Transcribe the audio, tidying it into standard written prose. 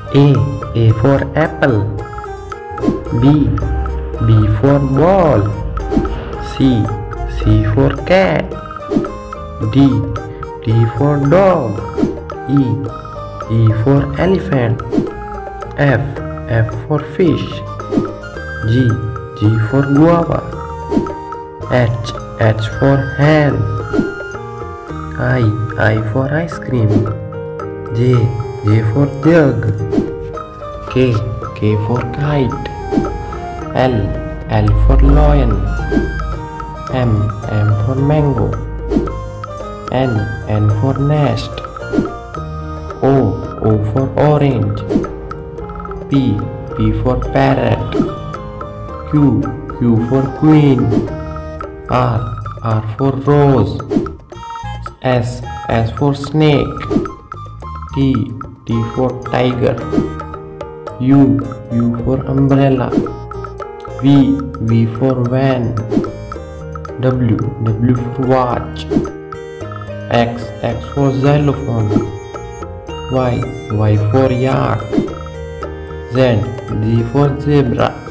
A for apple. B for ball. C for cat. D for dog. E for elephant. F for fish. G for guava. H for hen. I for ice cream. J for jug. K for kite. L for lion. M for mango. N for nest. O for orange. P for parrot. Q for queen. R for rose. S for snake. T for tiger. U for umbrella. V for van. W for watch. X for xylophone. Y for yak. Z for zebra.